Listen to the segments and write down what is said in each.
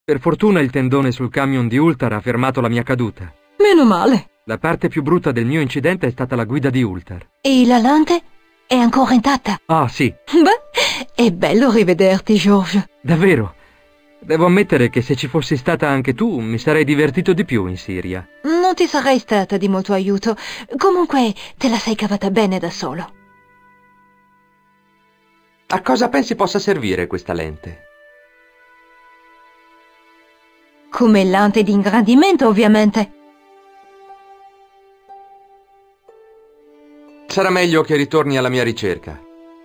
Per fortuna il tendone sul camion di Ultar ha fermato la mia caduta. Meno male. La parte più brutta del mio incidente è stata la guida di Ultar. E la lente? È ancora intatta? Ah, sì. Beh, è bello rivederti, George. Davvero? Devo ammettere che se ci fossi stata anche tu, mi sarei divertito di più in Siria. Non ti sarei stata di molto aiuto. Comunque, te la sei cavata bene da solo. A cosa pensi possa servire questa lente? Come lente di ingrandimento, ovviamente. Sarà meglio che ritorni alla mia ricerca.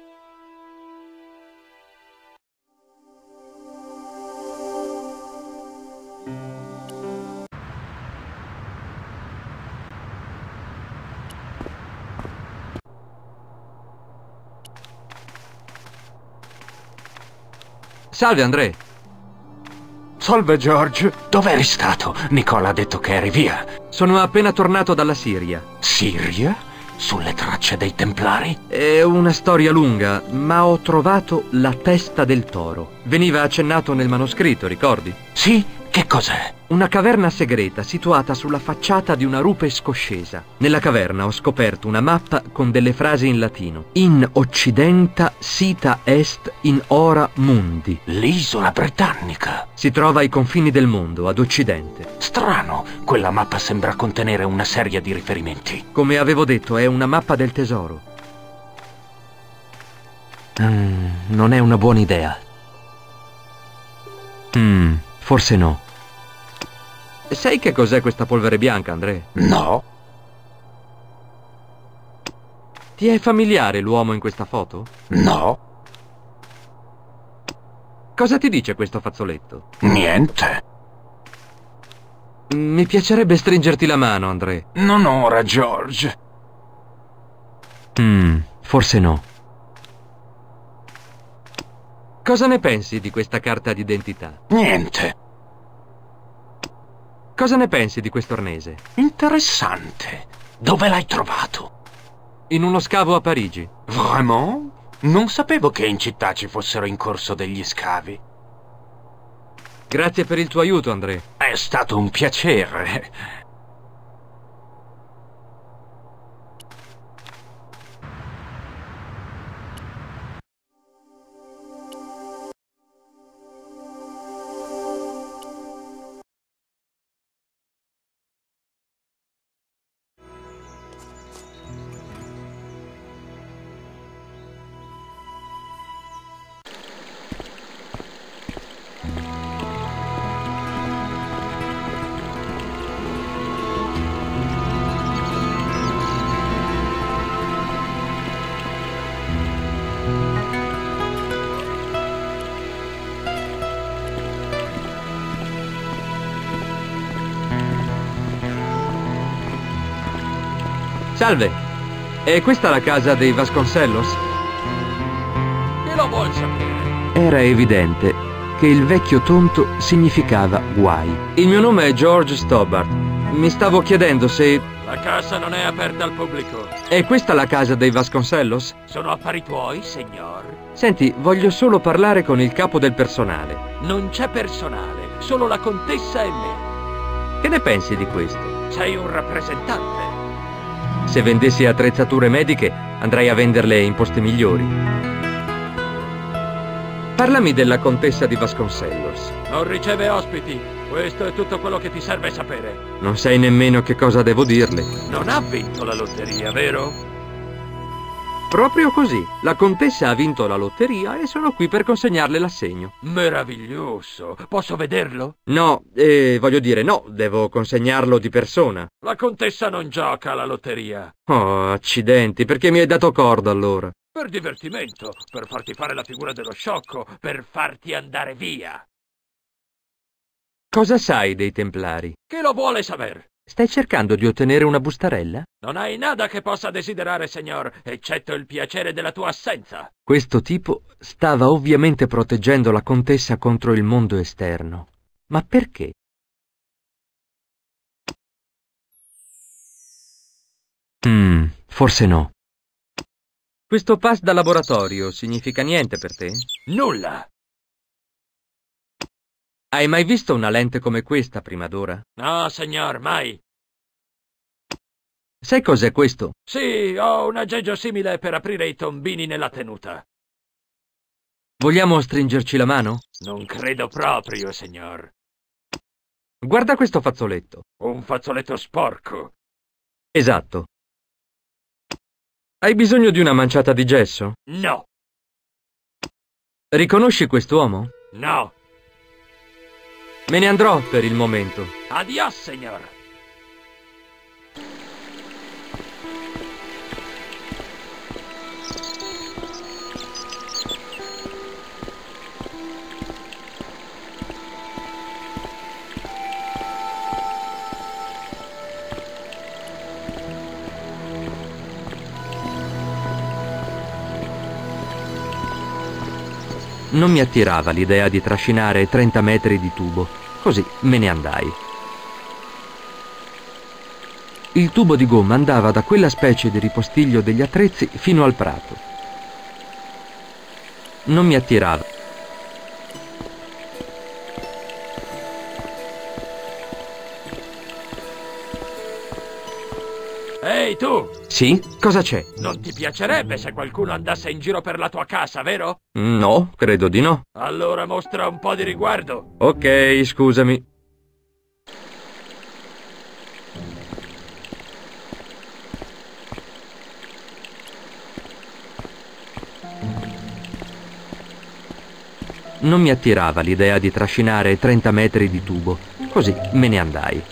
Salve, André. Salve, George. Dov'eri stato? Nicola ha detto che eri via. Sono appena tornato dalla Siria. Siria? Sulle tracce dei Templari? È una storia lunga, ma ho trovato la testa del toro. Veniva accennato nel manoscritto, ricordi? Sì? Che cos'è? Una caverna segreta situata sulla facciata di una rupe scoscesa. Nella caverna ho scoperto una mappa con delle frasi in latino. In occidenta sita est in ora mundi. L'isola britannica. Si trova ai confini del mondo, ad occidente. Strano, quella mappa sembra contenere una serie di riferimenti. Come avevo detto, è una mappa del tesoro. Non è una buona idea. Forse no. Sai che cos'è questa polvere bianca, André? No. Ti è familiare l'uomo in questa foto? No. Cosa ti dice questo fazzoletto? Niente. Mi piacerebbe stringerti la mano, André. Non ora, George. Forse no. Cosa ne pensi di questa carta d'identità? Niente. Cosa ne pensi di questo arnese? Interessante. Dove l'hai trovato? In uno scavo a Parigi. Vraiment? Non sapevo che in città ci fossero in corso degli scavi. Grazie per il tuo aiuto, André. È stato un piacere. Salve, è questa la casa dei Vasconcellos? Che lo vuol sapere? Era evidente che il vecchio tonto significava guai. Il mio nome è George Stobbart. Mi stavo chiedendo se... La casa non è aperta al pubblico. È questa la casa dei Vasconcellos? Sono affari tuoi, signor? Senti, voglio solo parlare con il capo del personale. Non c'è personale, solo la contessa e me. Che ne pensi di questo? Sei un rappresentante. Se vendessi attrezzature mediche, andrei a venderle in posti migliori. Parlami della contessa di Vasconcellos. Non riceve ospiti. Questo è tutto quello che ti serve sapere. Non sai nemmeno che cosa devo dirle. Non ha vinto la lotteria, vero? Proprio così. La contessa ha vinto la lotteria e sono qui per consegnarle l'assegno. Meraviglioso. Posso vederlo? No, voglio dire no, devo consegnarlo di persona. La contessa non gioca alla lotteria. Oh, accidenti, perché mi hai dato corda allora? Per divertimento, per farti fare la figura dello sciocco, per farti andare via. Cosa sai dei Templari? Chi lo vuole saper? Stai cercando di ottenere una bustarella? Non hai nada che possa desiderare, signor, eccetto il piacere della tua assenza. Questo tipo stava ovviamente proteggendo la contessa contro il mondo esterno. Ma perché? Forse no. Questo pass da laboratorio significa niente per te? Nulla. Hai mai visto una lente come questa prima d'ora? No, signor, mai. Sai cos'è questo? Sì, ho un aggeggio simile per aprire i tombini nella tenuta. Vogliamo stringerci la mano? Non credo proprio, signor. Guarda questo fazzoletto. Un fazzoletto sporco. Esatto. Hai bisogno di una manciata di gesso? No, Riconosci quest'uomo? no. Me ne andrò per il momento. Adios, signor. Non mi attirava l'idea di trascinare 30 metri di tubo, così me ne andai. Il tubo di gomma andava da quella specie di ripostiglio degli attrezzi fino al prato. Non mi attirava. Ehi, tu! Sì? Cosa c'è? Non ti piacerebbe se qualcuno andasse in giro per la tua casa, vero? No, credo di no. Allora mostra un po' di riguardo. Ok, scusami. Non mi attirava l'idea di trascinare 30 metri di tubo, così me ne andai.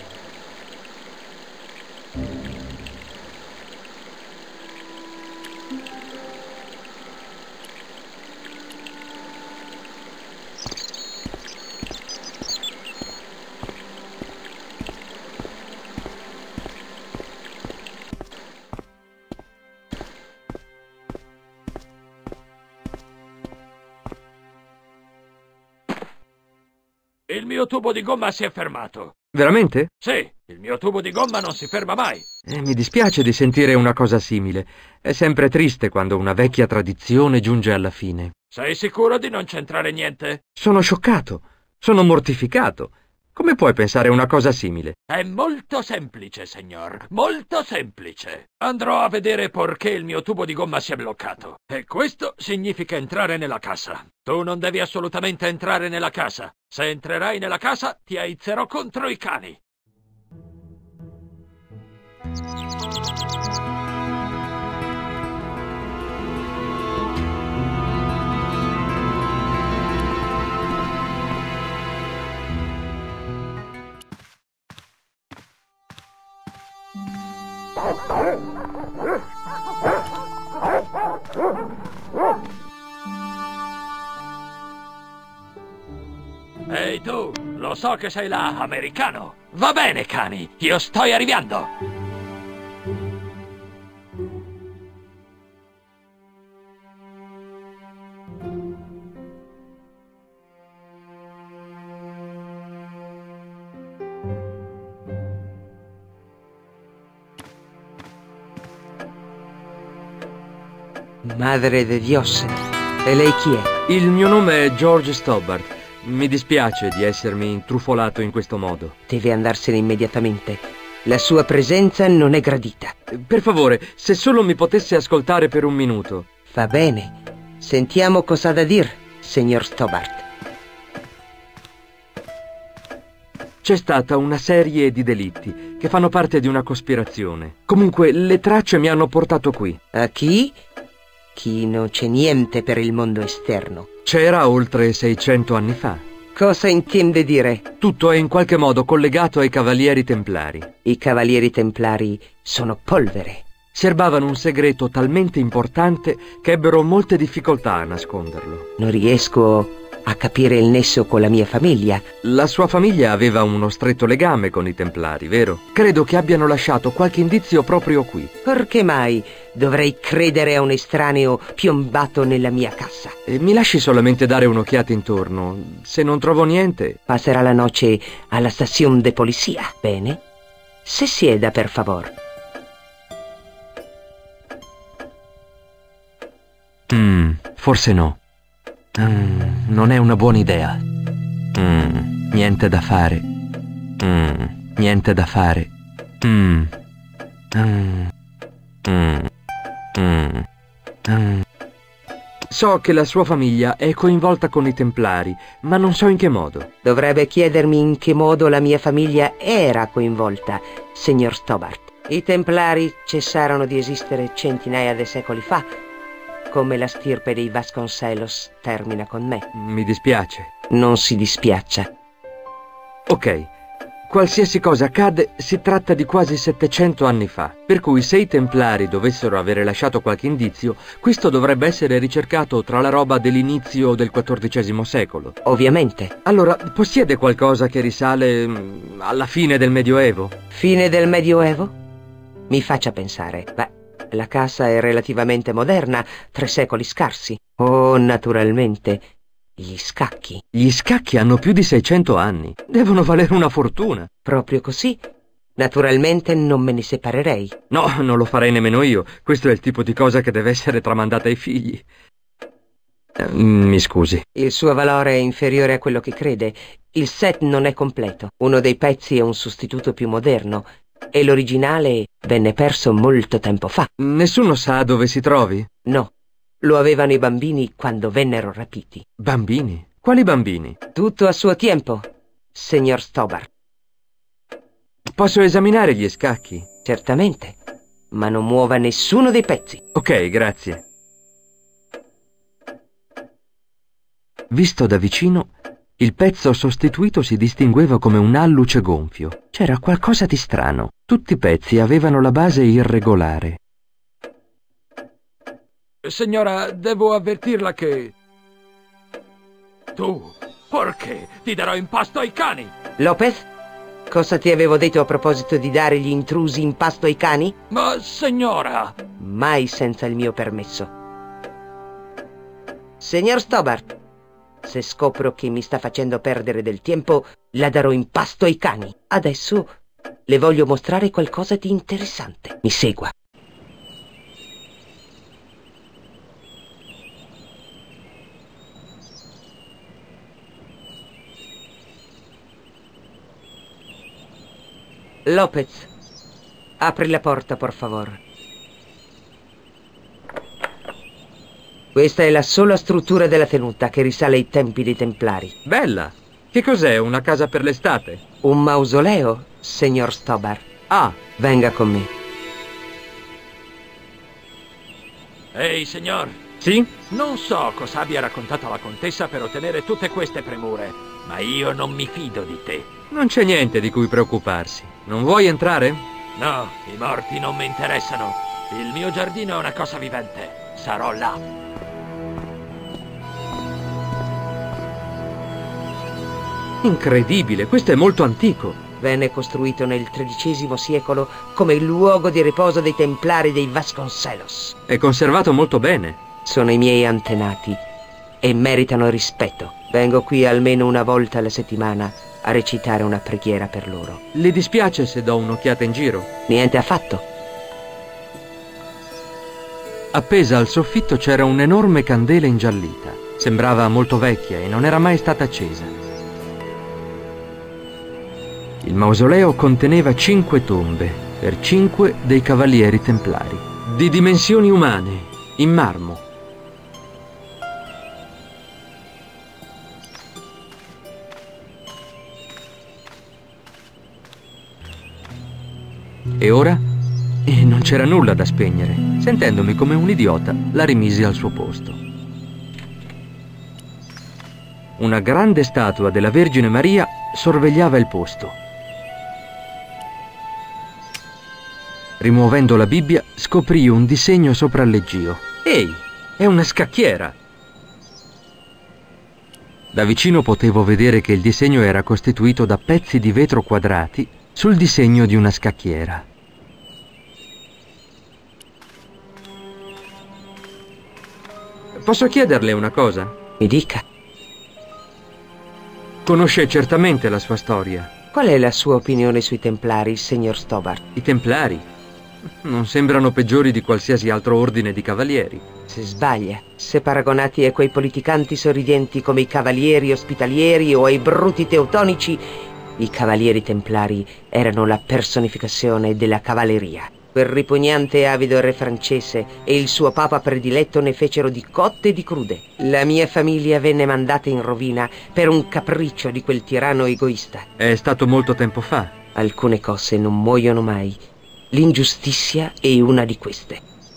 Il mio tubo di gomma si è fermato. Veramente? Sì, il mio tubo di gomma non si ferma mai. Mi dispiace di sentire una cosa simile. È sempre triste quando una vecchia tradizione giunge alla fine. Sei sicuro di non c'entrare niente? Sono scioccato, sono mortificato. Come puoi pensare una cosa simile? È molto semplice, signor. Molto semplice. Andrò a vedere perché il mio tubo di gomma si è bloccato. E questo significa entrare nella casa. Tu non devi assolutamente entrare nella casa. Se entrerai nella casa, ti aizzerò contro i cani. Ehi tu, lo so che sei là, americano. Va bene, cani, io sto arrivando. Madre de Dios, e lei chi è? Il mio nome è George Stobbart. Mi dispiace di essermi intrufolato in questo modo. Deve andarsene immediatamente. La sua presenza non è gradita. Per favore, se solo mi potesse ascoltare per un minuto. Va bene. Sentiamo cosa ha da dire, signor Stobbart. C'è stata una serie di delitti che fanno parte di una cospirazione. Comunque, le tracce mi hanno portato qui. A chi? Chi non c'è niente per il mondo esterno. C'era oltre 600 anni fa. Cosa intende dire? Tutto è in qualche modo collegato ai Cavalieri Templari. I Cavalieri Templari sono polvere. Serbavano un segreto talmente importante che ebbero molte difficoltà a nasconderlo. Non riesco a capire il nesso con la mia famiglia. La sua famiglia aveva uno stretto legame con i Templari, vero? Credo che abbiano lasciato qualche indizio proprio qui. Perché mai dovrei credere a un estraneo piombato nella mia casa? Mi lasci solamente dare un'occhiata intorno. Se non trovo niente... Passerà la noce alla stazione de polizia. Bene? Se sieda, per favor. Forse no. Non è una buona idea. Niente da fare. Niente da fare. So che la sua famiglia è coinvolta con i Templari, ma non so in che modo. Dovrebbe chiedermi in che modo la mia famiglia era coinvolta, signor Stobart. I Templari cessarono di esistere centinaia di secoli fa, come la stirpe dei Vasconcelos termina con me. Mi dispiace. Non si dispiaccia. Ok. Qualsiasi cosa accade, si tratta di quasi 700 anni fa, per cui se i Templari dovessero avere lasciato qualche indizio, questo dovrebbe essere ricercato tra la roba dell'inizio del XIV secolo. Ovviamente. Allora, possiede qualcosa che risale alla fine del Medioevo? Fine del Medioevo? Mi faccia pensare. Beh, la casa è relativamente moderna, 3 secoli scarsi. Oh, naturalmente. Gli scacchi. Gli scacchi hanno più di 600 anni. Devono valere una fortuna. Proprio così. Naturalmente non me ne separerei. No, non lo farei nemmeno io. Questo è il tipo di cosa che deve essere tramandata ai figli. Mi scusi. Il suo valore è inferiore a quello che crede. Il set non è completo. Uno dei pezzi è un sostituto più moderno e l'originale venne perso molto tempo fa. Nessuno sa dove si trovi? No. Lo avevano i bambini quando vennero rapiti. Bambini? Quali bambini? Tutto a suo tempo, signor Stobart. Posso esaminare gli scacchi? Certamente, ma non muova nessuno dei pezzi. Ok, grazie. Visto da vicino, il pezzo sostituito si distingueva come un alluce gonfio. C'era qualcosa di strano. Tutti i pezzi avevano la base irregolare. Signora, devo avvertirla che... Tu, perché ti darò in pasto ai cani? Lopez, cosa ti avevo detto a proposito di dare gli intrusi in pasto ai cani? Ma, signora... Mai senza il mio permesso. Signor Stobart, se scopro che mi sta facendo perdere del tempo, la darò in pasto ai cani. Adesso le voglio mostrare qualcosa di interessante. Mi segua. Lopez, apri la porta, por favor. Questa è la sola struttura della tenuta che risale ai tempi dei Templari. Bella! Che cos'è, una casa per l'estate? Un mausoleo, signor Stobart. Ah, venga con me. Ehi, signor. Sì? Non so cosa abbia raccontato la contessa per ottenere tutte queste premure, ma io non mi fido di te. Non c'è niente di cui preoccuparsi. Non vuoi entrare? No, i morti non mi interessano. Il mio giardino è una cosa vivente. Sarò là. Incredibile, questo è molto antico. Venne costruito nel XIII secolo come il luogo di riposo dei Templari dei Vasconcelos. È conservato molto bene. Sono i miei antenati e meritano rispetto. Vengo qui almeno una volta alla settimana a recitare una preghiera per loro. Le dispiace se do un'occhiata in giro? Niente affatto. Appesa al soffitto c'era un'enorme candela ingiallita. Sembrava molto vecchia e non era mai stata accesa. Il mausoleo conteneva 5 tombe per 5 dei cavalieri templari, di dimensioni umane, in marmo. E ora? Non c'era nulla da spegnere. Sentendomi come un idiota, la rimisi al suo posto. Una grande statua della Vergine Maria sorvegliava il posto. Rimuovendo la Bibbia, scoprì un disegno sopra il leggio. Ehi, è una scacchiera! Da vicino potevo vedere che il disegno era costituito da pezzi di vetro quadrati sul disegno di una scacchiera. Posso chiederle una cosa? Mi dica. Conosce certamente la sua storia. Qual è la sua opinione sui Templari, signor Stobart? I Templari? Non sembrano peggiori di qualsiasi altro ordine di cavalieri. Si sbaglia. Se paragonati a quei politicanti sorridenti come i cavalieri ospitalieri o ai bruti teutonici, i cavalieri templari erano la personificazione della cavalleria. Quel ripugnante e avido re francese e il suo papa prediletto ne fecero di cotte e di crude. La mia famiglia venne mandata in rovina per un capriccio di quel tiranno egoista. È stato molto tempo fa. Alcune cose non muoiono mai. L'ingiustizia è una di queste.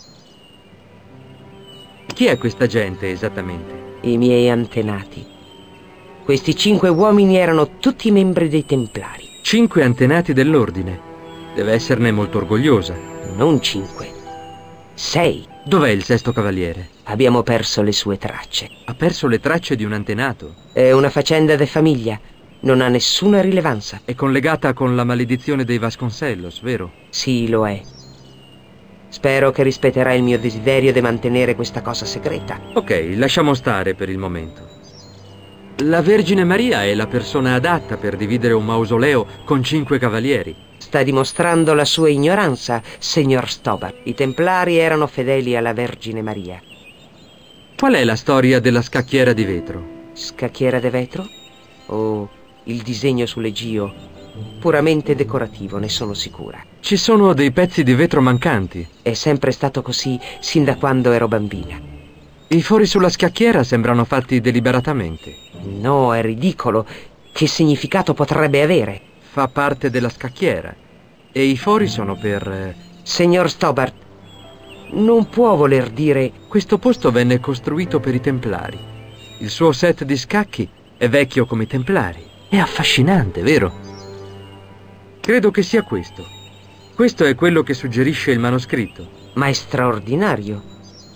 Chi è questa gente esattamente? I miei antenati. Questi 5 uomini erano tutti membri dei Templari. 5 antenati dell'ordine. Deve esserne molto orgogliosa. Non 5. 6. Dov'è il sesto cavaliere? Abbiamo perso le sue tracce. Ha perso le tracce di un antenato. È una faccenda di famiglia. Non ha nessuna rilevanza. È collegata con la maledizione dei Vasconcellos, vero? Sì, lo è. Spero che rispetterà il mio desiderio di mantenere questa cosa segreta. Ok, lasciamo stare per il momento. La Vergine Maria è la persona adatta per dividere un mausoleo con 5 cavalieri. Sta dimostrando la sua ignoranza, signor Stobart. I Templari erano fedeli alla Vergine Maria. Qual è la storia della scacchiera di vetro? Scacchiera di vetro? Oh, il disegno sull'Egio. Puramente decorativo, ne sono sicura. Ci sono dei pezzi di vetro mancanti. È sempre stato così sin da quando ero bambina. I fori sulla scacchiera sembrano fatti deliberatamente. No, è ridicolo. Che significato potrebbe avere? Fa parte della scacchiera. E i fori sono per... Signor Stobart, non può voler dire... Questo posto venne costruito per i Templari. Il suo set di scacchi è vecchio come i Templari. È affascinante, vero? Credo che sia questo. Questo è quello che suggerisce il manoscritto. Ma è straordinario.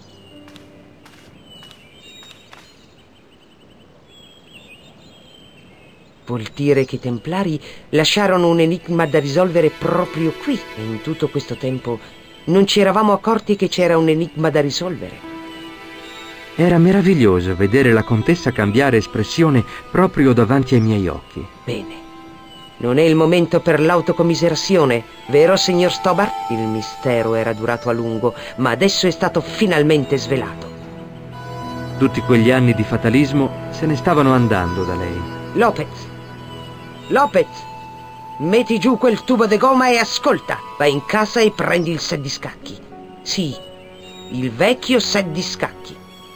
Vuol dire che i Templari lasciarono un enigma da risolvere proprio qui. E in tutto questo tempo non ci eravamo accorti che c'era un enigma da risolvere. Era meraviglioso vedere la contessa cambiare espressione proprio davanti ai miei occhi. Bene. Non è il momento per l'autocommiserazione, vero, signor Stobart? Il mistero era durato a lungo, ma adesso è stato finalmente svelato. Tutti quegli anni di fatalismo se ne stavano andando da lei. Lopez, metti giù quel tubo di gomma e ascolta. Vai in casa e prendi il set di scacchi. Sì, il vecchio set di scacchi.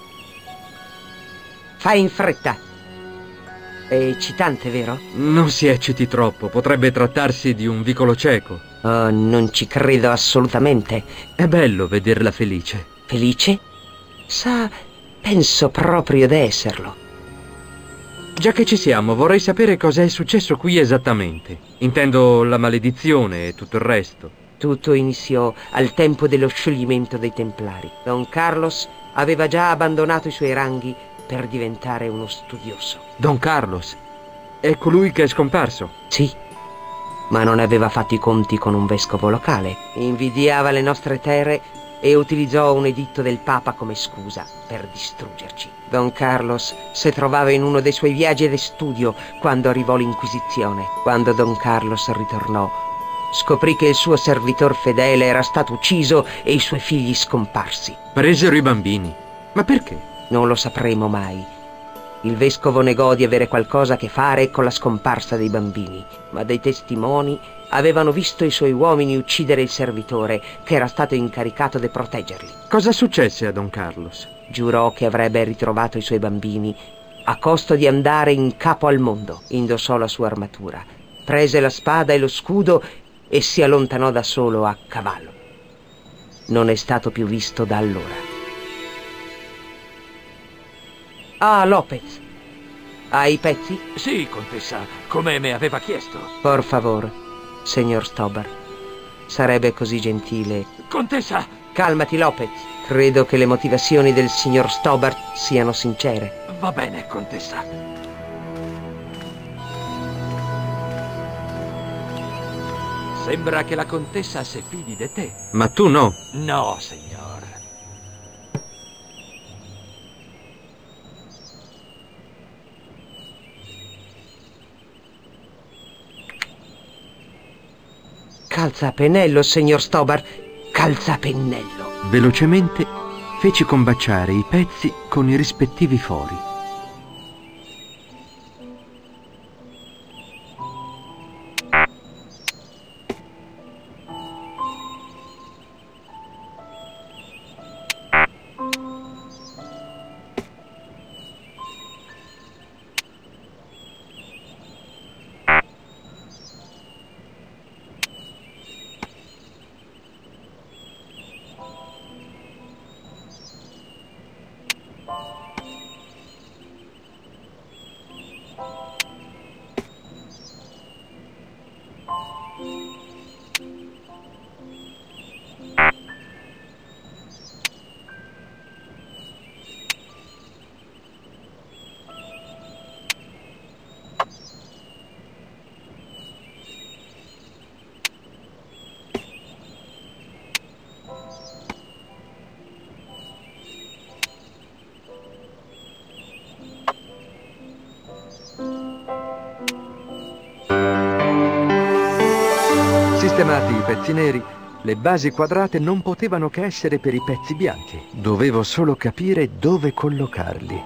Fai in fretta. È eccitante, vero? Non si ecciti troppo, potrebbe trattarsi di un vicolo cieco. Oh, non ci credo assolutamente. È bello vederla felice. Felice? Sa, penso proprio di esserlo. Già che ci siamo, vorrei sapere cosa è successo qui esattamente. Intendo la maledizione e tutto il resto. Tutto iniziò al tempo dello scioglimento dei Templari. Don Carlos aveva già abbandonato i suoi ranghi per diventare uno studioso. Don Carlos? È colui che è scomparso? Sì, ma non aveva fatto i conti con un vescovo locale. Invidiava le nostre terre e utilizzò un editto del Papa come scusa per distruggerci. Don Carlos si trovava in uno dei suoi viaggi di studio quando arrivò l'Inquisizione. Quando Don Carlos ritornò, scoprì che il suo servitor fedele era stato ucciso e i suoi figli scomparsi. Presero i bambini. Ma perché? Non lo sapremo mai. Il vescovo negò di avere qualcosa a che fare con la scomparsa dei bambini, ma dei testimoni avevano visto i suoi uomini uccidere il servitore che era stato incaricato di proteggerli. Cosa successe a Don Carlos? Giurò che avrebbe ritrovato i suoi bambini a costo di andare in capo al mondo. Indossò la sua armatura, prese la spada e lo scudo e si allontanò da solo a cavallo. Non è stato più visto da allora. Ah, Lopez, hai i pezzi? Sì, contessa, come me aveva chiesto. Por favor, signor Stobart, sarebbe così gentile. Contessa! Calmati, Lopez. Credo che le motivazioni del signor Stobart siano sincere. Va bene, contessa. Sembra che la contessa si fidi di te. Ma tu no. No, signor. Calza a pennello, signor Stobart. calzapennello. Velocemente feci combaciare i pezzi con i rispettivi fori. Sistemati i pezzi neri, le basi quadrate non potevano che essere per i pezzi bianchi. Dovevo solo capire dove collocarli.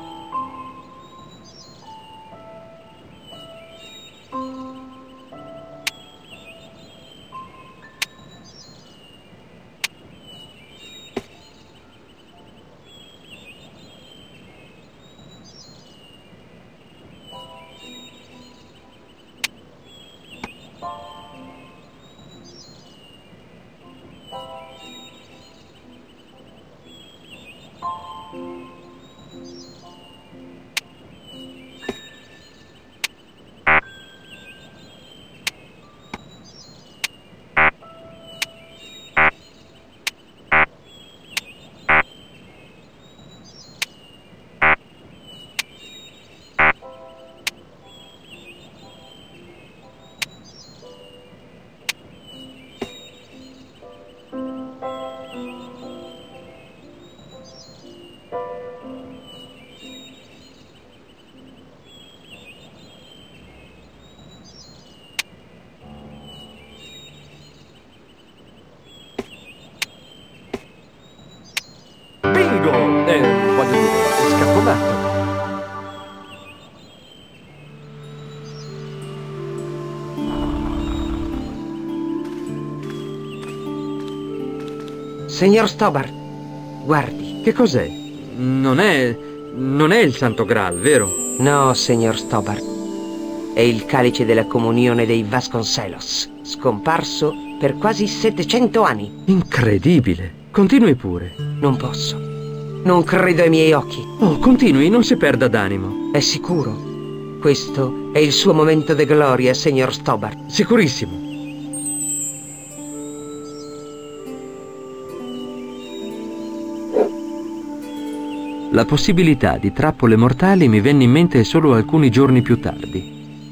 Bingo! Voglio dire, scappomatto. Signor Stobart, guardi. Che cos'è? Non è il Santo Graal, vero? No, signor Stobart. È il calice della comunione dei Vasconcelos, scomparso per quasi 700 anni. Incredibile. Continui pure. Non posso. Non credo ai miei occhi. Oh, continui, non si perda d'animo. È sicuro. Questo è il suo momento di gloria, signor Stobart. Sicurissimo. La possibilità di trappole mortali mi venne in mente solo alcuni giorni più tardi.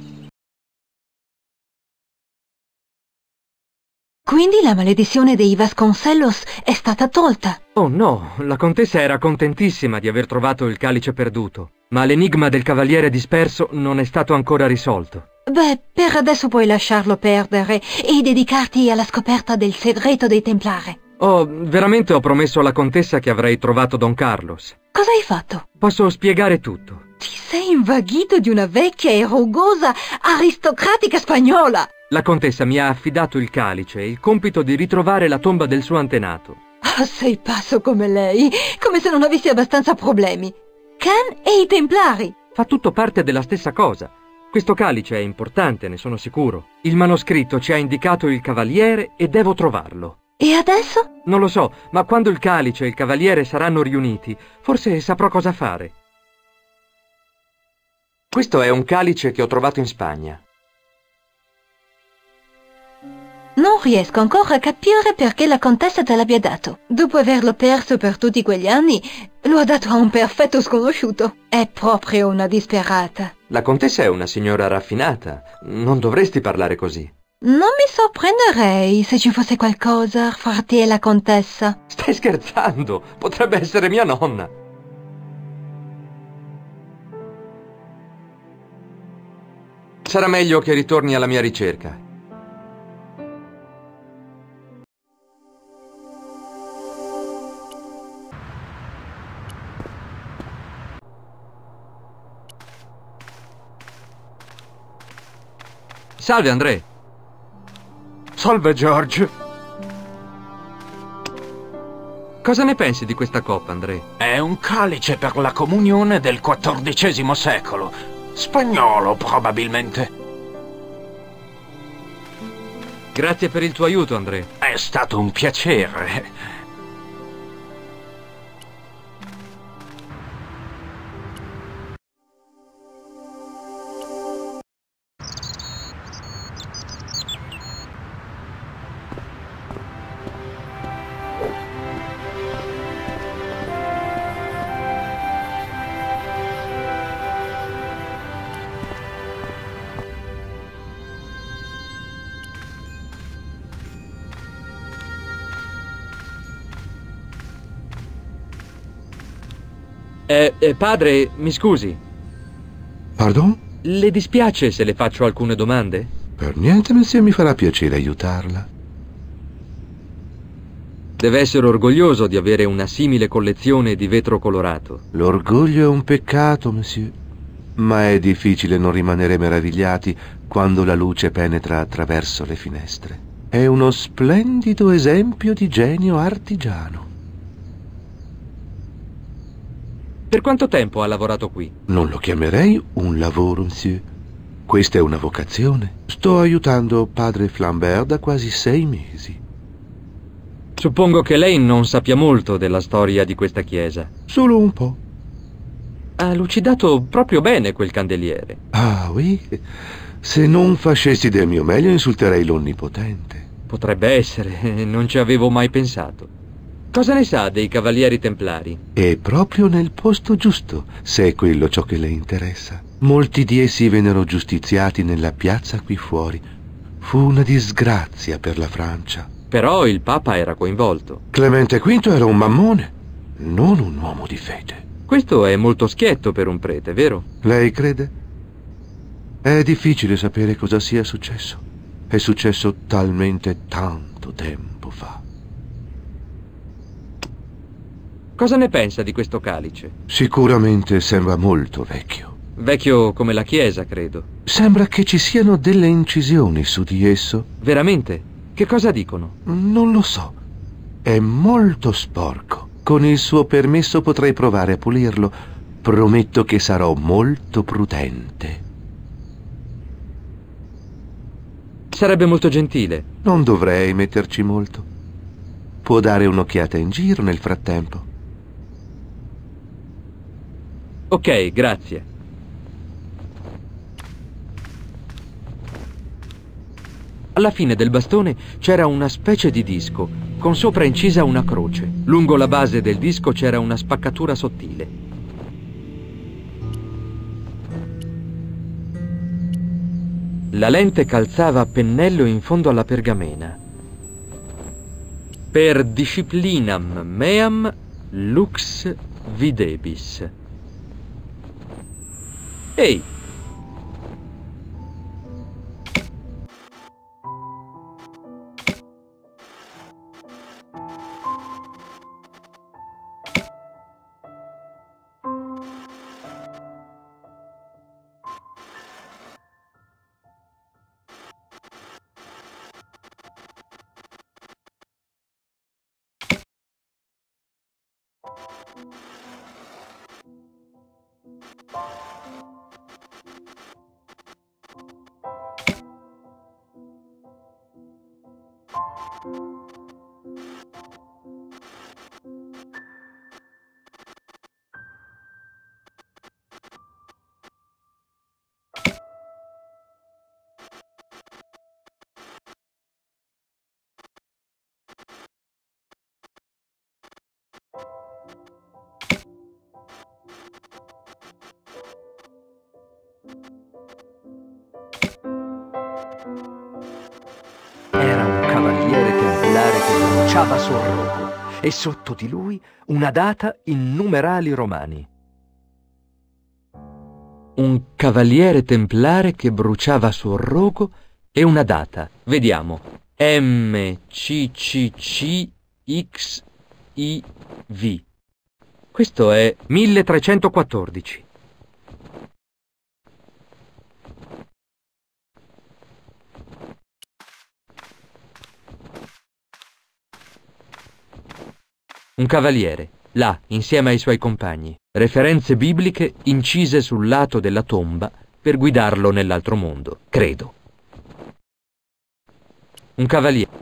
Quindi la maledizione dei Vasconcelos è stata tolta. Oh no, la contessa era contentissima di aver trovato il calice perduto, ma l'enigma del cavaliere disperso non è stato ancora risolto. Beh, per adesso puoi lasciarlo perdere e dedicarti alla scoperta del segreto dei Templari. Oh, veramente ho promesso alla contessa che avrei trovato Don Carlos. Cosa hai fatto? Posso spiegare tutto. Ti sei invaghito di una vecchia e rugosa aristocratica spagnola. La contessa mi ha affidato il calice e il compito di ritrovare la tomba del suo antenato. Oh, sei pazzo come lei, come se non avessi abbastanza problemi. Khan e i Templari. Fa tutto parte della stessa cosa. Questo calice è importante, ne sono sicuro. Il manoscritto ci ha indicato il cavaliere e devo trovarlo. E adesso? Non lo so, ma quando il calice e il cavaliere saranno riuniti, forse saprò cosa fare. Questo è un calice che ho trovato in Spagna. Non riesco ancora a capire perché la contessa te l'abbia dato. Dopo averlo perso per tutti quegli anni, lo ha dato a un perfetto sconosciuto. È proprio una disperata. La contessa è una signora raffinata. Non dovresti parlare così. Non mi sorprenderei se ci fosse qualcosa fra te e la contessa. Stai scherzando? Potrebbe essere mia nonna. Sarà meglio che ritorni alla mia ricerca. Salve, André. Salve, George. Cosa ne pensi di questa coppa, André? È un calice per la comunione del XIV secolo. Spagnolo, probabilmente. Grazie per il tuo aiuto, André. È stato un piacere. Padre, mi scusi. Pardon? Le dispiace se le faccio alcune domande? Per niente, monsieur, mi farà piacere aiutarla. Deve essere orgoglioso di avere una simile collezione di vetro colorato. L'orgoglio è un peccato, monsieur. Ma è difficile non rimanere meravigliati quando la luce penetra attraverso le finestre. È uno splendido esempio di genio artigiano. Per quanto tempo ha lavorato qui? Non lo chiamerei un lavoro, monsieur. Questa è una vocazione. Sto aiutando padre Flambert da quasi 6 mesi. Suppongo che lei non sappia molto della storia di questa chiesa. Solo un po'. Ha lucidato proprio bene quel candeliere. Ah, oui? Se non facessi del mio meglio insulterei l'Onnipotente. Potrebbe essere, non ci avevo mai pensato. Cosa ne sa dei Cavalieri Templari? È proprio nel posto giusto, se è quello ciò che le interessa. Molti di essi vennero giustiziati nella piazza qui fuori. Fu una disgrazia per la Francia. Però il Papa era coinvolto. Clemente V era un mammone, non un uomo di fede. Questo è molto schietto per un prete, vero? Lei crede? È difficile sapere cosa sia successo. È successo talmente tanto tempo fa. Cosa ne pensa di questo calice? Sicuramente sembra molto vecchio. Vecchio come la chiesa, credo. Sembra che ci siano delle incisioni su di esso. Veramente? Che cosa dicono? Non lo so. È molto sporco. Con il suo permesso potrei provare a pulirlo. Prometto che sarò molto prudente. Sarebbe molto gentile. Non dovrei metterci molto. Può dare un'occhiata in giro nel frattempo. Ok, grazie. Alla fine del bastone c'era una specie di disco, con sopra incisa una croce. Lungo la base del disco c'era una spaccatura sottile. La lente calzava a pennello in fondo alla pergamena. Per disciplinam meam lux videbis. Ehi! Era un cavaliere templare che bruciava sul rogo e sotto di lui una data in numerali romani. Un cavaliere templare che bruciava sul rogo e una data. Vediamo. MCCCXIV. Questo è 1314. Un cavaliere, là, insieme ai suoi compagni. Referenze bibliche incise sul lato della tomba per guidarlo nell'altro mondo, credo. Un cavaliere.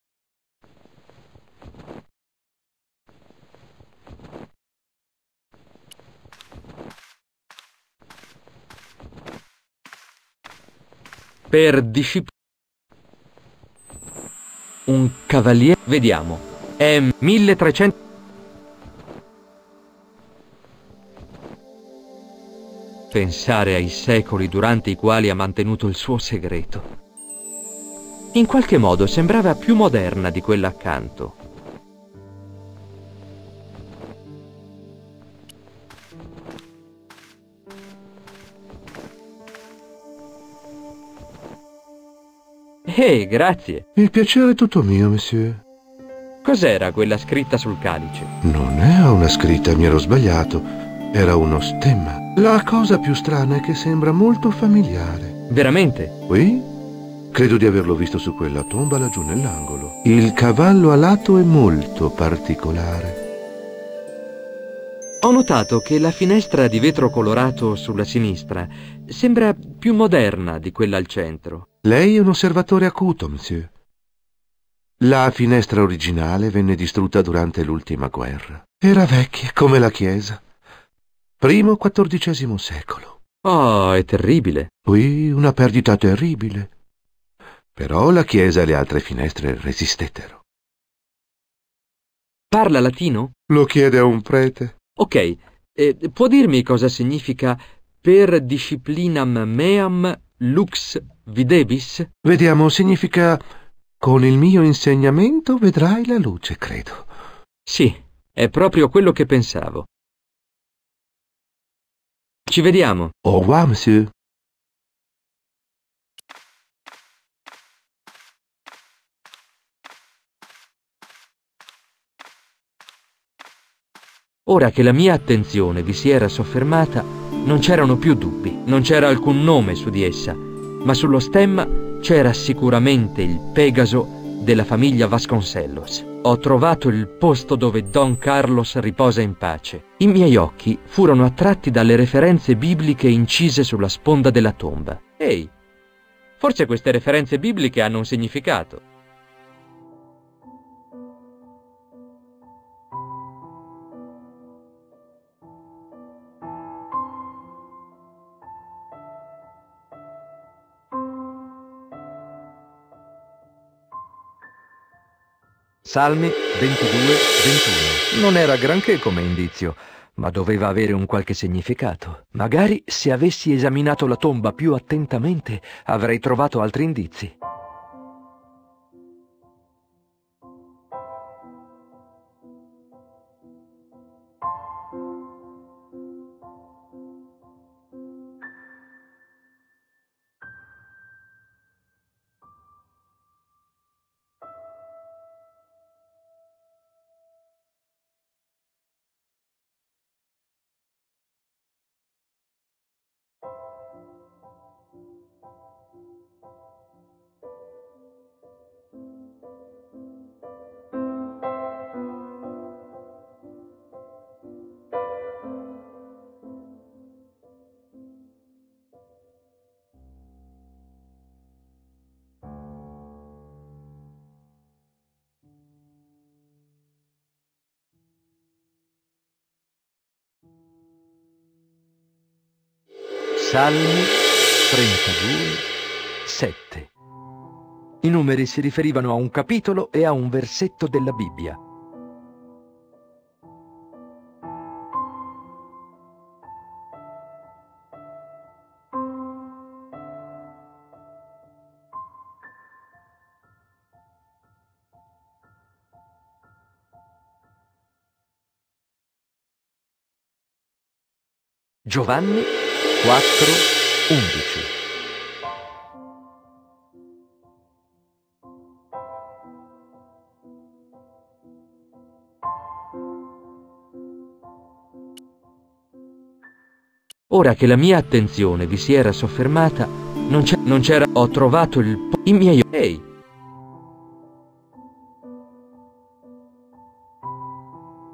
Per disciplina. Un cavaliere. Vediamo. È 1300. Pensare ai secoli durante i quali ha mantenuto il suo segreto. In qualche modo sembrava più moderna di quella accanto. Grazie. Il piacere è tutto mio, monsieur. Cos'era quella scritta sul calice? Non è una scritta, mi ero sbagliato. Era uno stemma. La cosa più strana è che sembra molto familiare. Veramente? Oui? Credo di averlo visto su quella tomba laggiù nell'angolo. Il cavallo alato è molto particolare. Ho notato che la finestra di vetro colorato sulla sinistra sembra più moderna di quella al centro. Lei è un osservatore acuto, monsieur. La finestra originale venne distrutta durante l'ultima guerra. Era vecchia, come la chiesa. Primo XIV secolo. Oh, è terribile. Oui, una perdita terribile. Però la chiesa e le altre finestre resistettero. Parla latino? Lo chiede a un prete. Ok, può dirmi cosa significa per disciplinam meam lux videbis? Vediamo, significa con il mio insegnamento vedrai la luce, credo. Sì, è proprio quello che pensavo. Ci vediamo. Au revoir, monsieur. Ora che la mia attenzione vi si era soffermata, non c'erano più dubbi, non c'era alcun nome su di essa, ma sullo stemma c'era sicuramente il Pegaso della famiglia Vasconcellos. Ho trovato il posto dove Don Carlos riposa in pace. I miei occhi furono attratti dalle referenze bibliche incise sulla sponda della tomba. Ehi, forse queste referenze bibliche hanno un significato. Salmi 22-21. Non era granché come indizio, ma doveva avere un qualche significato. Magari se avessi esaminato la tomba più attentamente avrei trovato altri indizi. Salmi 32-7. I numeri si riferivano a un capitolo e a un versetto della Bibbia. Giovanni 4:11. Ora che la mia attenzione vi si era soffermata, non c'era. Ho trovato i miei. Ehi!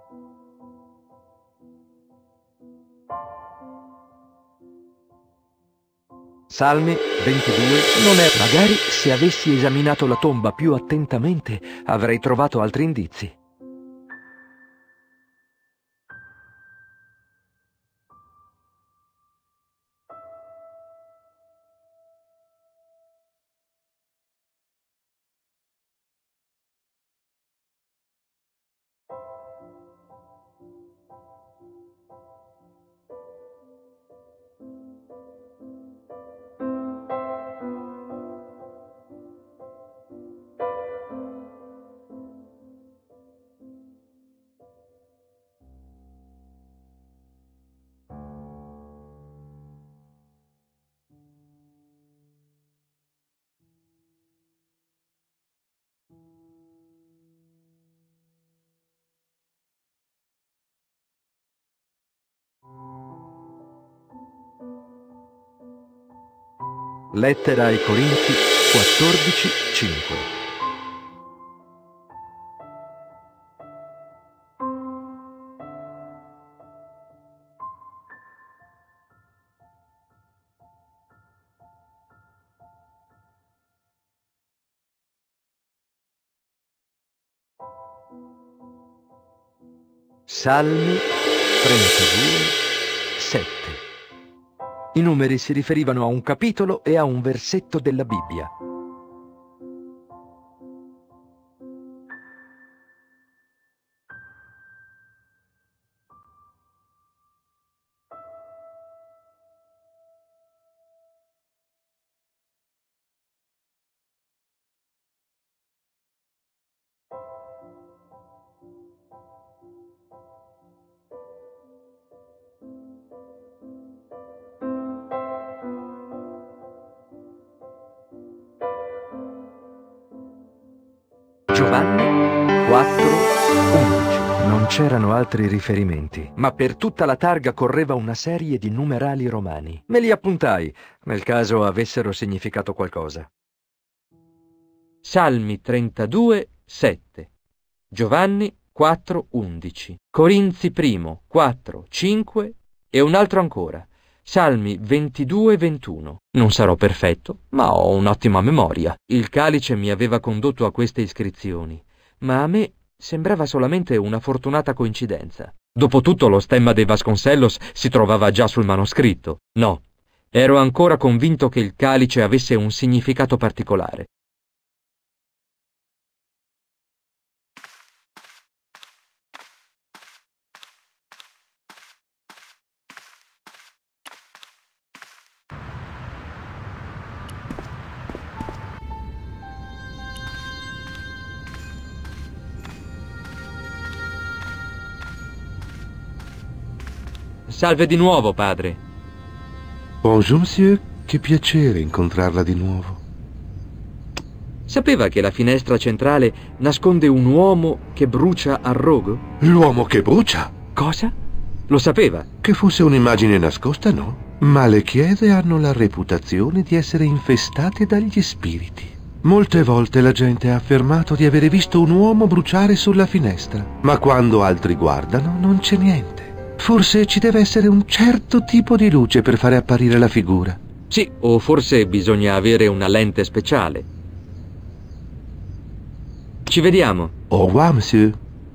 Salmi 22 non è... Magari se avessi esaminato la tomba più attentamente avrei trovato altri indizi. Lettera ai Corinzi 14:5. Salmi 32:7. I numeri si riferivano a un capitolo e a un versetto della Bibbia. Giovanni 4:11. Non c'erano altri riferimenti, ma per tutta la targa correva una serie di numerali romani. Me li appuntai, nel caso avessero significato qualcosa. Salmi 32:7. Giovanni 4:11. Corinzi 4:5 e un altro ancora. Salmi 22:21. Non sarò perfetto, ma ho un'ottima memoria. Il calice mi aveva condotto a queste iscrizioni, ma a me sembrava solamente una fortunata coincidenza. Dopotutto lo stemma dei Vasconcellos si trovava già sul manoscritto. No, ero ancora convinto che il calice avesse un significato particolare. Salve di nuovo, padre. Bonjour, monsieur. Che piacere incontrarla di nuovo. Sapeva che la finestra centrale nasconde un uomo che brucia a rogo? L'uomo che brucia? Cosa? Lo sapeva? Che fosse un'immagine nascosta, no. Ma le chiese hanno la reputazione di essere infestate dagli spiriti. Molte volte la gente ha affermato di avere visto un uomo bruciare sulla finestra, ma quando altri guardano non c'è niente. Forse ci deve essere un certo tipo di luce per fare apparire la figura. Sì, o forse bisogna avere una lente speciale. Ci vediamo. Au revoir, monsieur.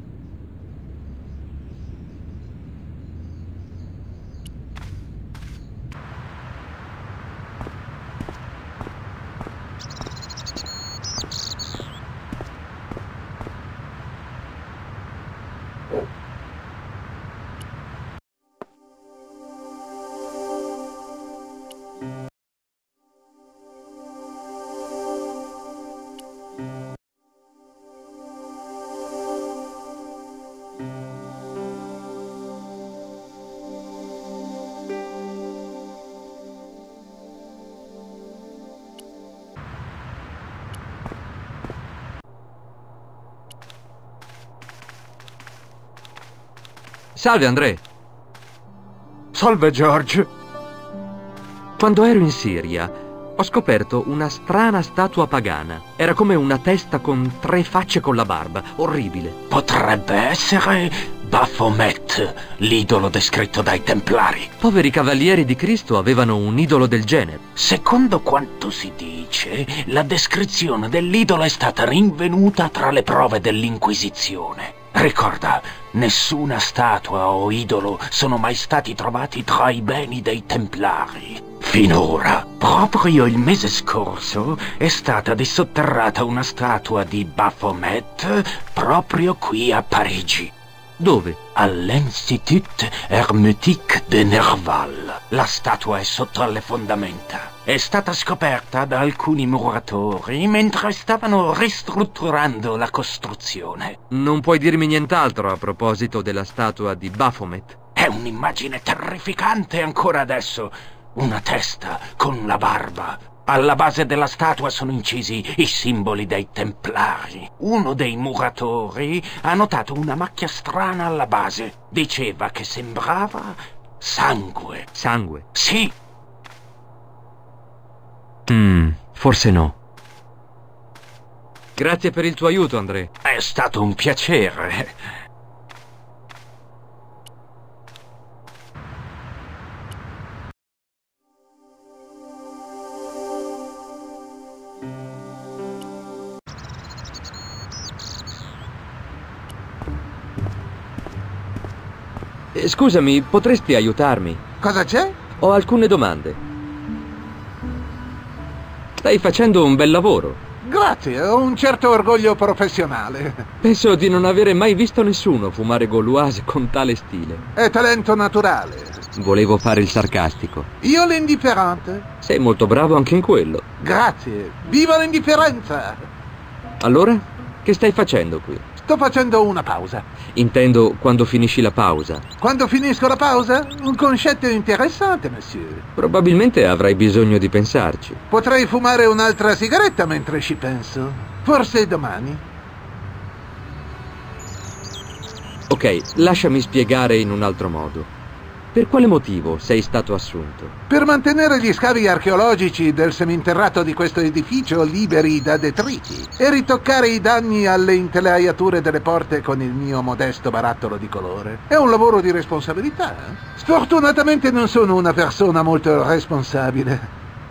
Salve, André. Salve, George. Quando ero in Siria, ho scoperto una strana statua pagana. Era come una testa con 3 facce con la barba. Orribile. Potrebbe essere Baphomet, l'idolo descritto dai Templari. Poveri cavalieri di Cristo avevano un idolo del genere. Secondo quanto si dice, la descrizione dell'idolo è stata rinvenuta tra le prove dell'Inquisizione. Ricorda, nessuna statua o idolo sono mai stati trovati tra i beni dei Templari. Finora, proprio il mese scorso, è stata dissotterrata una statua di Baphomet proprio qui a Parigi. Dove? All'Institut Hermétique de Nerval. La statua è sotto alle fondamenta. È stata scoperta da alcuni muratori mentre stavano ristrutturando la costruzione. Non puoi dirmi nient'altro a proposito della statua di Baphomet? È un'immagine terrificante ancora adesso. Una testa con la barba. Alla base della statua sono incisi i simboli dei Templari. Uno dei muratori ha notato una macchia strana alla base. Diceva che sembrava sangue. Sangue? Sì. Forse no. Grazie per il tuo aiuto, André. È stato un piacere. Scusami, potresti aiutarmi? Cosa c'è? Ho alcune domande. Stai facendo un bel lavoro. Grazie, ho un certo orgoglio professionale. Penso di non avere mai visto nessuno fumare Gauloise con tale stile. È talento naturale. Volevo fare il sarcastico. Io l'indifferente. Sei molto bravo anche in quello. Grazie. Viva l'indifferenza! Allora, che stai facendo qui? Sto facendo una pausa. Intendo quando finisci la pausa. Quando finisco la pausa? Un concetto interessante, monsieur. Probabilmente avrai bisogno di pensarci. Potrei fumare un'altra sigaretta mentre ci penso. Forse domani. Ok, lasciami spiegare in un altro modo. Per quale motivo sei stato assunto? Per mantenere gli scavi archeologici del seminterrato di questo edificio liberi da detriti e ritoccare i danni alle intelaiature delle porte con il mio modesto barattolo di colore. È un lavoro di responsabilità. Sfortunatamente non sono una persona molto responsabile.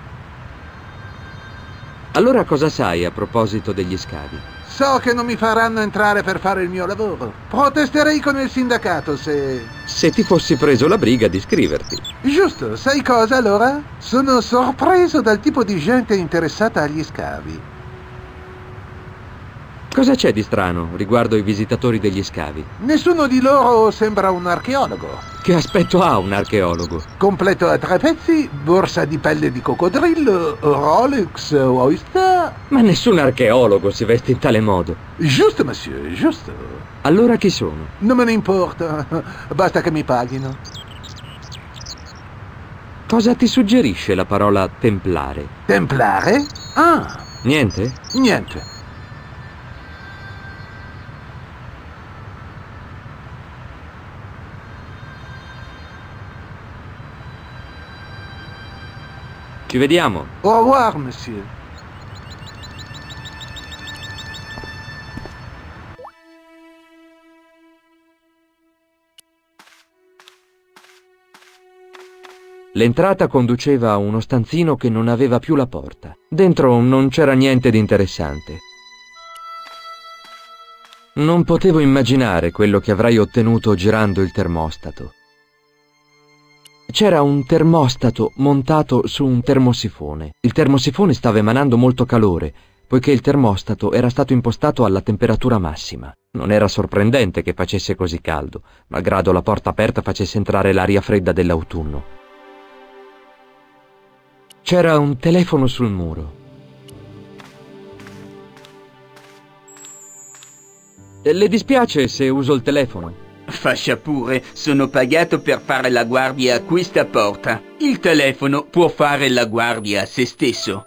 Allora cosa sai a proposito degli scavi? So che non mi faranno entrare per fare il mio lavoro. Protesterei con il sindacato se ti fossi preso la briga di iscriverti. Giusto, sai cosa allora? Sono sorpreso dal tipo di gente interessata agli scavi. Cosa c'è di strano riguardo i visitatori degli scavi? Nessuno di loro sembra un archeologo. Che aspetto ha un archeologo? Completo a 3 pezzi, borsa di pelle di coccodrillo, Rolex, Oyster. Ma nessun archeologo si veste in tale modo. Giusto, monsieur, giusto. Allora chi sono? Non me ne importa, basta che mi paghino. Cosa ti suggerisce la parola templare? Templare? Ah. Niente? Niente. Ci vediamo. Au revoir, monsieur. L'entrata conduceva a uno stanzino che non aveva più la porta. Dentro non c'era niente di interessante. Non potevo immaginare quello che avrei ottenuto girando il termostato. C'era un termostato montato su un termosifone. Il termosifone stava emanando molto calore, poiché il termostato era stato impostato alla temperatura massima. Non era sorprendente che facesse così caldo, malgrado la porta aperta facesse entrare l'aria fredda dell'autunno. C'era un telefono sul muro. Le dispiace se uso il telefono? Faccia pure, sono pagato per fare la guardia a questa porta. Il telefono può fare la guardia a se stesso.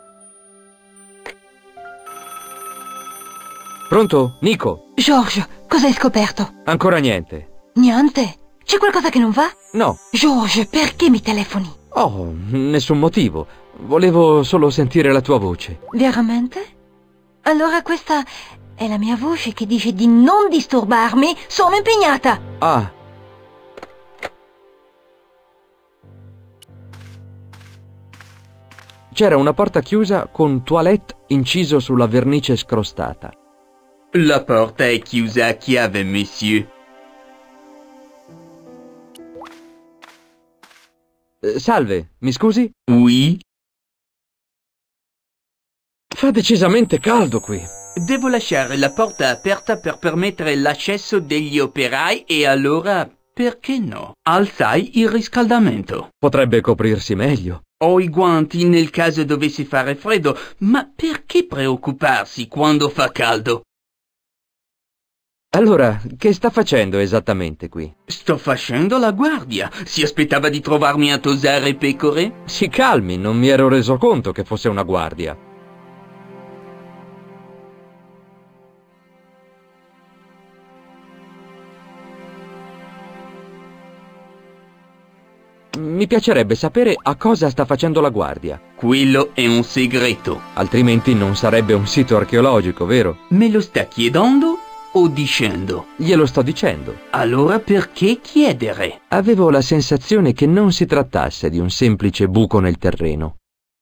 Pronto? Nico? Georges, cosa hai scoperto? Ancora niente. Niente? C'è qualcosa che non va? No. Georges, perché mi telefoni? Oh, nessun motivo. Volevo solo sentire la tua voce. Veramente? Allora questa È la mia voce che dice di non disturbarmi. Sono impegnata. Ah. C'era una porta chiusa con toilette inciso sulla vernice scrostata. La porta è chiusa a chiave, monsieur. Salve, mi scusi? Oui? Fa decisamente caldo qui. Devo lasciare la porta aperta per permettere l'accesso degli operai e allora, perché no? Alzai il riscaldamento. Potrebbe coprirsi meglio. Ho i guanti nel caso dovessi fare freddo, ma perché preoccuparsi quando fa caldo? Allora, che sta facendo esattamente qui? Sto facendo la guardia. Si aspettava di trovarmi a tosare pecore? Si calmi, non mi ero reso conto che fosse una guardia. Mi piacerebbe sapere a cosa sta facendo la guardia. Quello è un segreto. Altrimenti non sarebbe un sito archeologico, vero? Me lo sta chiedendo o dicendo? Glielo sto dicendo. Allora perché chiedere? Avevo la sensazione che non si trattasse di un semplice buco nel terreno.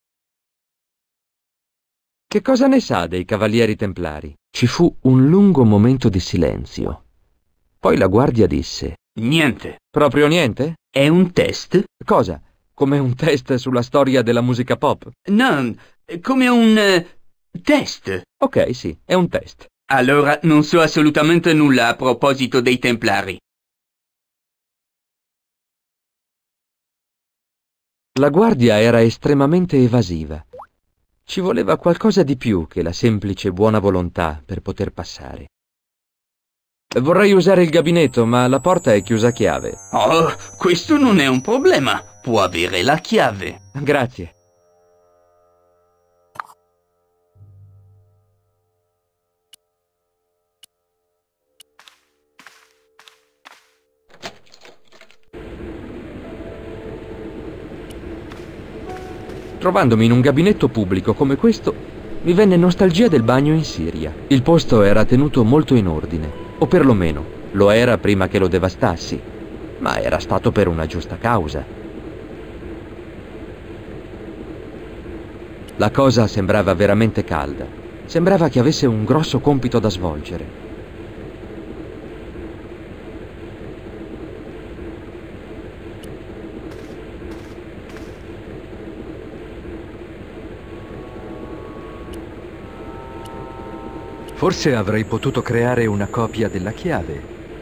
Che cosa ne sa dei Cavalieri Templari? Ci fu un lungo momento di silenzio. Poi la guardia disse: Niente. Proprio niente? È un test? Cosa? Come un test sulla storia della musica pop? No, come un test. Ok, sì, è un test. Allora non so assolutamente nulla a proposito dei Templari. La guardia era estremamente evasiva. Ci voleva qualcosa di più che la semplice buona volontà per poter passare. Vorrei usare il gabinetto, ma la porta è chiusa a chiave. Oh, questo non è un problema. Può avere la chiave. Grazie. Trovandomi in un gabinetto pubblico come questo, mi venne nostalgia del bagno in Siria. Il posto era tenuto molto in ordine. O perlomeno lo era prima che lo devastassi, ma era stato per una giusta causa. La cosa sembrava veramente calda, sembrava che avesse un grosso compito da svolgere. Forse avrei potuto creare una copia della chiave.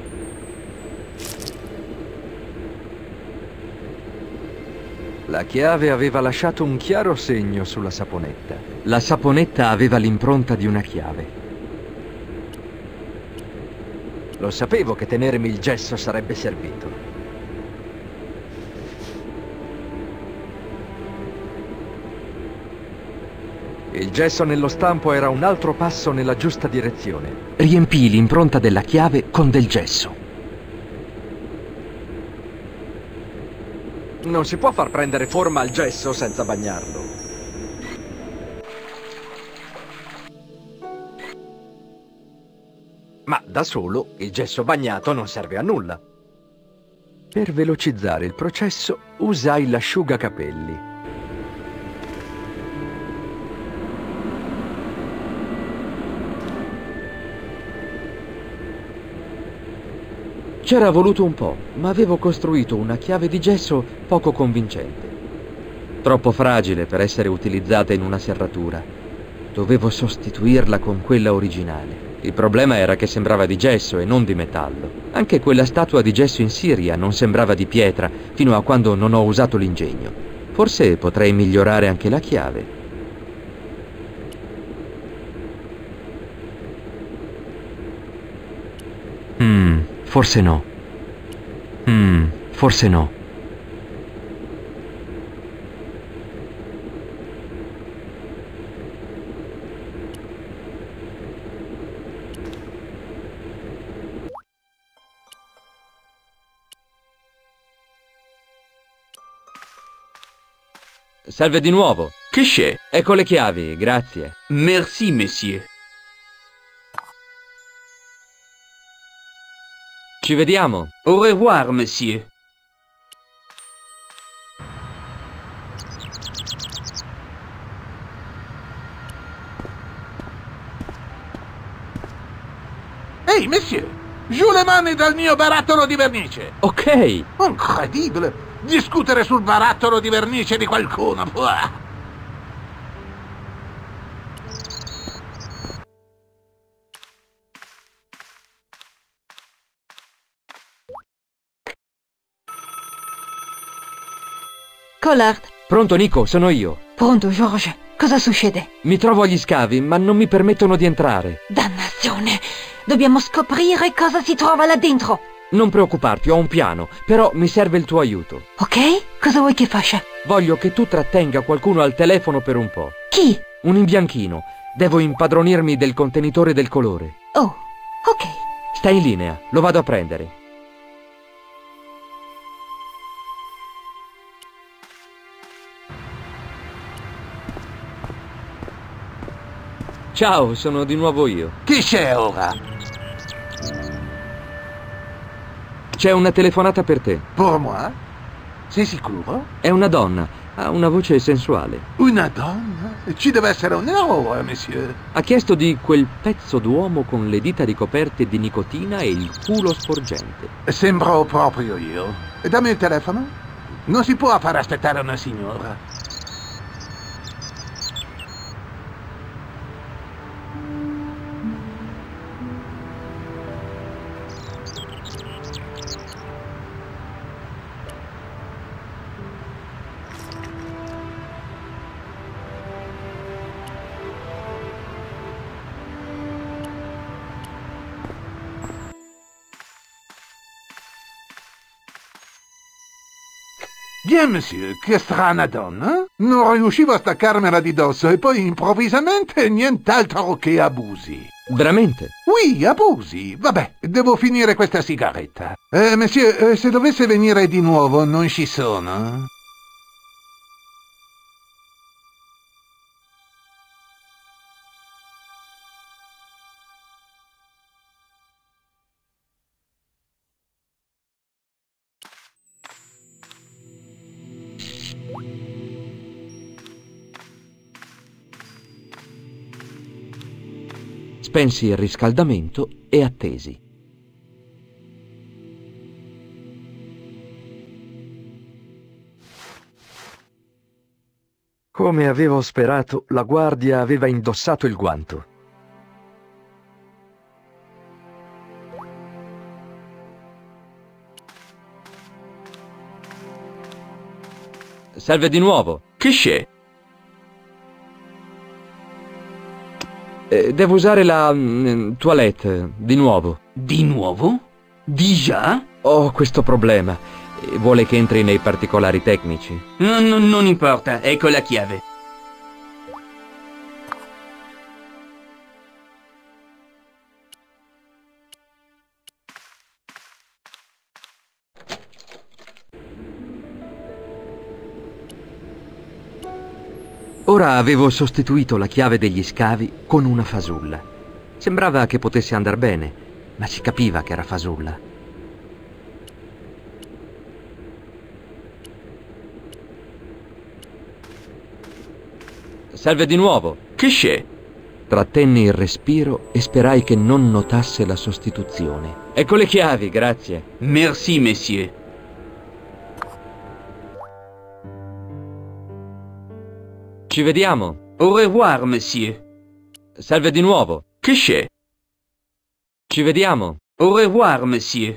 La chiave aveva lasciato un chiaro segno sulla saponetta. La saponetta aveva l'impronta di una chiave. Lo sapevo che tenermi il gesso sarebbe servito. Il gesso nello stampo era un altro passo nella giusta direzione. Riempii l'impronta della chiave con del gesso. Non si può far prendere forma al gesso senza bagnarlo. Ma da solo il gesso bagnato non serve a nulla. Per velocizzare il processo usai l'asciugacapelli. C'era voluto un po', ma avevo costruito una chiave di gesso poco convincente. Troppo fragile per essere utilizzata in una serratura. Dovevo sostituirla con quella originale. Il problema era che sembrava di gesso e non di metallo. Anche quella statua di gesso in Siria non sembrava di pietra fino a quando non ho usato l'ingegno. Forse potrei migliorare anche la chiave. Forse no. Forse no. Salve di nuovo. Che c'è? Ecco le chiavi, grazie. Merci, monsieur. Ci vediamo. Au revoir, monsieur. Ehi, monsieur! Giù le mani dal mio barattolo di vernice! Ok. Incredibile! Discutere sul barattolo di vernice di qualcuno! Uah. Collard. Pronto, Nico, sono io. Pronto, George. Cosa succede? Mi trovo agli scavi, ma non mi permettono di entrare. Dannazione! Dobbiamo scoprire cosa si trova là dentro. Non preoccuparti, ho un piano, però mi serve il tuo aiuto. Ok? Cosa vuoi che faccia? Voglio che tu trattenga qualcuno al telefono per un po'. Chi? Un imbianchino. Devo impadronirmi del contenitore del colore. Oh, ok. Stai in linea, lo vado a prendere. Ciao, sono di nuovo io. Chi c'è ora? C'è una telefonata per te. Per moi? Sei sicuro? È una donna, ha una voce sensuale. Una donna? Ci deve essere un errore, monsieur. Ha chiesto di quel pezzo d'uomo con le dita ricoperte di nicotina e il culo sporgente. Sembro proprio io. Dammi il telefono. Non si può far aspettare una signora. Bien, monsieur, che strana donna. Non riuscivo a staccarmela di dosso e poi improvvisamente nient'altro che abusi. Veramente? Oui, abusi. Vabbè, devo finire questa sigaretta. Monsieur, se dovesse venire di nuovo, non ci sono? Spensi il riscaldamento e attesi. Come avevo sperato, la guardia aveva indossato il guanto. Serve di nuovo. Che c'è? Devo usare la toilette, di nuovo. Di nuovo? Déjà? Ho questo problema. Vuole che entri nei particolari tecnici. Non importa, ecco la chiave. Ora avevo sostituito la chiave degli scavi con una fasulla. Sembrava che potesse andar bene, ma si capiva che era fasulla. Serve di nuovo. Che c'è? Trattenni il respiro e sperai che non notasse la sostituzione. Ecco le chiavi, grazie. Merci, monsieur. Ci vediamo. Au revoir, monsieur. Serve di nuovo. Che c'è? Ci vediamo. Au revoir, monsieur.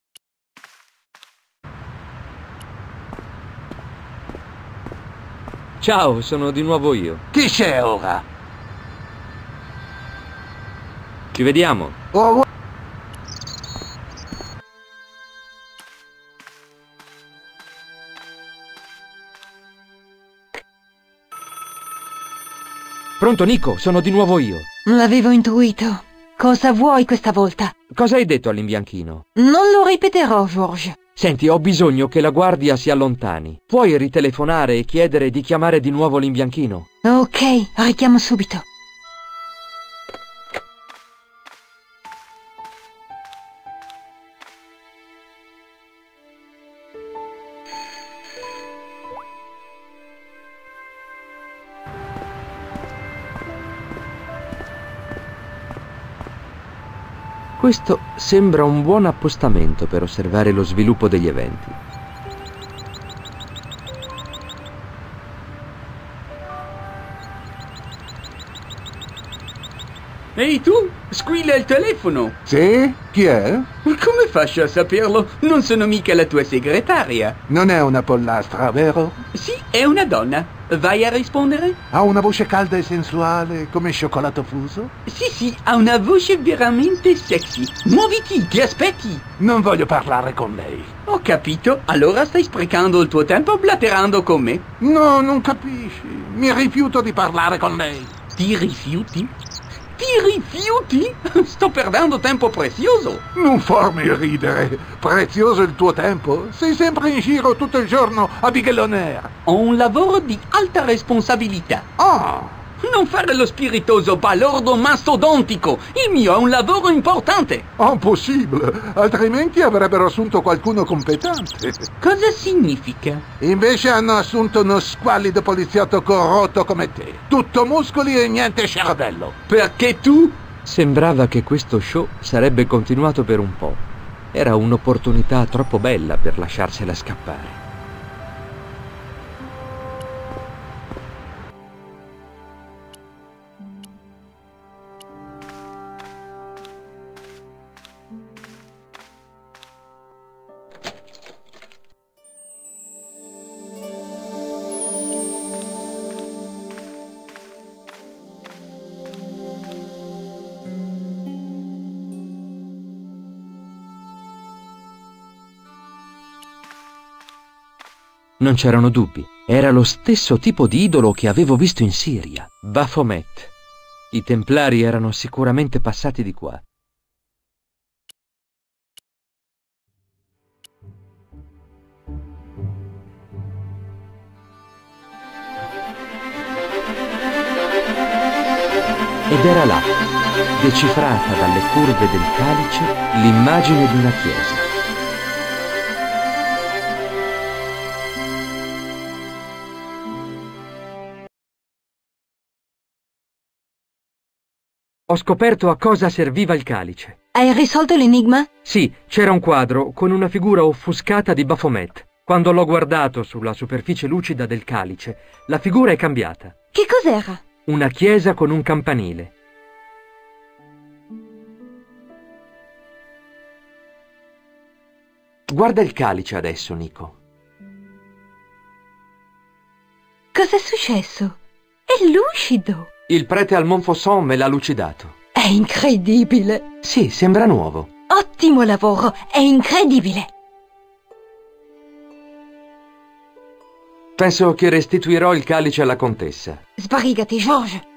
Ciao, sono di nuovo io. Chi c'è ora? Ci vediamo. Oh, Pronto, Nico, sono di nuovo io. L'avevo intuito. Cosa vuoi questa volta? Cosa hai detto all'imbianchino? Non lo ripeterò, George. Senti, ho bisogno che la guardia si allontani. Puoi ritelefonare e chiedere di chiamare di nuovo l'imbianchino? Ok, richiamo subito. Questo sembra un buon appostamento per osservare lo sviluppo degli eventi. Ehi tu, squilla il telefono. Sì? Chi è? Come faccio a saperlo? Non sono mica la tua segretaria. Non è una pollastra, vero? Sì, è una donna. Vai a rispondere? Ha una voce calda e sensuale, come cioccolato fuso? Sì, ha una voce veramente sexy. Muoviti, ti aspetti. Non voglio parlare con lei. Ho capito, allora stai sprecando il tuo tempo blatterando con me. No, non capisci. Mi rifiuto di parlare con lei. Ti rifiuti? Ti rifiuti? Sto perdendo tempo prezioso. Non farmi ridere. Prezioso il tuo tempo? Sei sempre in giro tutto il giorno a bighellonare. Ho un lavoro di alta responsabilità. Ah! Non fare lo spiritoso balordo mastodontico. Il mio è un lavoro importante. Impossibile. Altrimenti avrebbero assunto qualcuno competente. Cosa significa? Invece hanno assunto uno squallido poliziotto corrotto come te. Tutto muscoli e niente cervello. Perché tu? Sembrava che questo show sarebbe continuato per un po'. Era un'opportunità troppo bella per lasciarsela scappare. Non c'erano dubbi. Era lo stesso tipo di idolo che avevo visto in Siria. Baphomet. I Templari erano sicuramente passati di qua. Ed era là, decifrata dalle curve del calice, l'immagine di una chiesa. Ho scoperto a cosa serviva il calice. Hai risolto l'enigma? Sì, c'era un quadro con una figura offuscata di Baphomet. Quando l'ho guardato sulla superficie lucida del calice, la figura è cambiata. Che cos'era? Una chiesa con un campanile. Guarda il calice adesso, Nico. Cos'è successo? È lucido. Il prete al Montfaucon me l'ha lucidato. È incredibile. Sì, sembra nuovo. Ottimo lavoro, è incredibile. Penso che restituirò il calice alla contessa. Sbrigati, George.